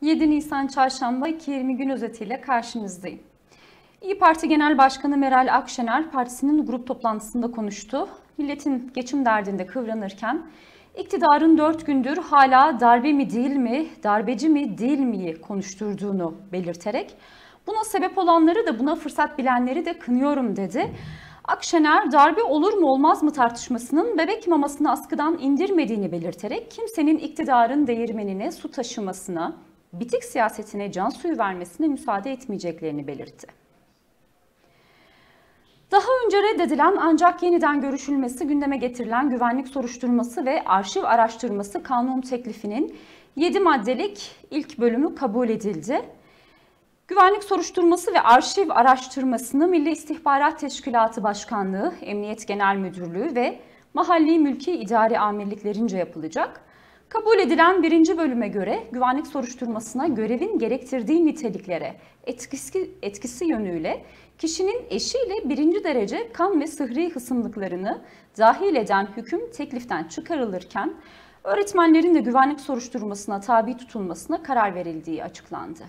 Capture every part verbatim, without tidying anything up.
yedi Nisan Çarşamba iki bin yirmi gün özetiyle karşınızdayım. İYİ Parti Genel Başkanı Meral Akşener partisinin grup toplantısında konuştu. Milletin geçim derdinde kıvranırken iktidarın dört gündür hala darbe mi değil mi, darbeci mi değil miyi konuşturduğunu belirterek buna sebep olanları da buna fırsat bilenleri de kınıyorum dedi. Akşener darbe olur mu olmaz mı tartışmasının bebek mamasını askıdan indirmediğini belirterek kimsenin iktidarın değirmenine su taşımasına, bitik siyasetine can suyu vermesine müsaade etmeyeceklerini belirtti. Daha önce reddedilen ancak yeniden görüşülmesi gündeme getirilen güvenlik soruşturması ve arşiv araştırması kanun teklifinin yedi maddelik ilk bölümü kabul edildi. Güvenlik soruşturması ve arşiv araştırmasını Milli İstihbarat Teşkilatı Başkanlığı, Emniyet Genel Müdürlüğü ve Mahalli Mülki İdari Amirliklerince yapılacak. Kabul edilen birinci bölüme göre güvenlik soruşturmasına görevin gerektirdiği niteliklere etkisi, etkisi yönüyle kişinin eşiyle birinci derece kan ve sıhhi hısımlıklarını dahil eden hüküm tekliften çıkarılırken öğretmenlerin de güvenlik soruşturmasına tabi tutulmasına karar verildiği açıklandı.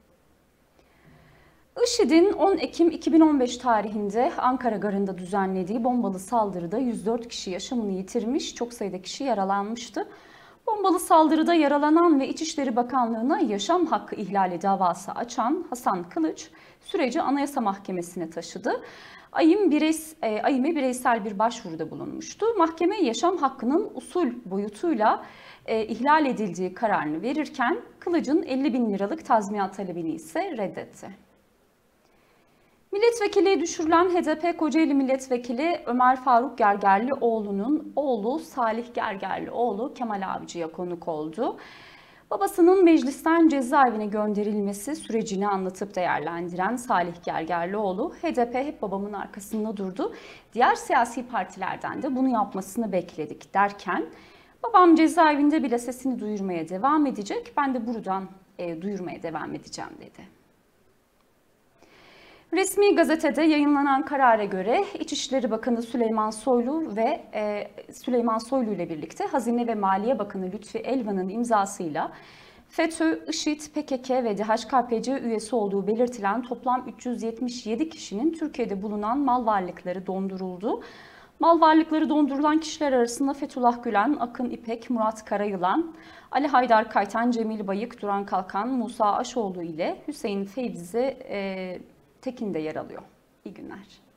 IŞİD'in on Ekim iki bin on beş tarihinde Ankara Garı'nda düzenlediği bombalı saldırıda yüz dört kişi yaşamını yitirmiş, çok sayıda kişi yaralanmıştı. Bombalı saldırıda yaralanan ve İçişleri Bakanlığı'na yaşam hakkı ihlali davası açan Hasan Kılıç süreci Anayasa Mahkemesi'ne taşıdı. AİM bireys, e, AİM'e bireysel bir başvuruda bulunmuştu. Mahkeme yaşam hakkının usul boyutuyla e, ihlal edildiği kararını verirken Kılıç'ın elli bin liralık tazminat talebini ise reddetti. Milletvekili düşürülen H D P Kocaeli Milletvekili Ömer Faruk Gergerlioğlu'nun oğlu Salih Gergerlioğlu Kemal Avcı'ya konuk oldu. Babasının meclisten cezaevine gönderilmesi sürecini anlatıp değerlendiren Salih Gergerlioğlu, H D P hep babamın arkasında durdu, diğer siyasi partilerden de bunu yapmasını bekledik derken, babam cezaevinde bile sesini duyurmaya devam edecek, ben de buradan e, duyurmaya devam edeceğim dedi. Resmi gazetede yayınlanan karara göre İçişleri Bakanı Süleyman Soylu ve e, Süleyman Soylu ile birlikte Hazine ve Maliye Bakanı Lütfi Elvan'ın imzasıyla FETÖ, IŞİD, P K K ve D H K P C üyesi olduğu belirtilen toplam üç yüz yetmiş yedi kişinin Türkiye'de bulunan mal varlıkları donduruldu. Mal varlıkları dondurulan kişiler arasında Fethullah Gülen, Akın İpek, Murat Karayılan, Ali Haydar Kaytan, Cemil Bayık, Duran Kalkan, Musa Aşoğlu ile Hüseyin Feyzi e, Tekin de yer alıyor. İyi günler.